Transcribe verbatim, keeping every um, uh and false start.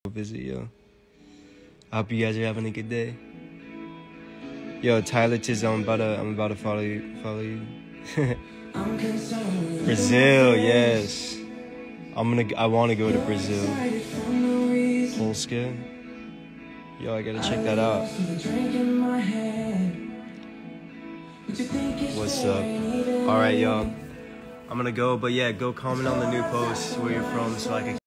visit, yo. I hope you guys are having a good day. Yo, Tyler Tiz, I'm about to, I'm about to follow you, follow you. Brazil, yes. I'm gonna, I want to go to Brazil. Polska. Yo, I gotta check that out. What's up? All right, y'all. I'm gonna go, but yeah, go comment on the new post where you're from so I can.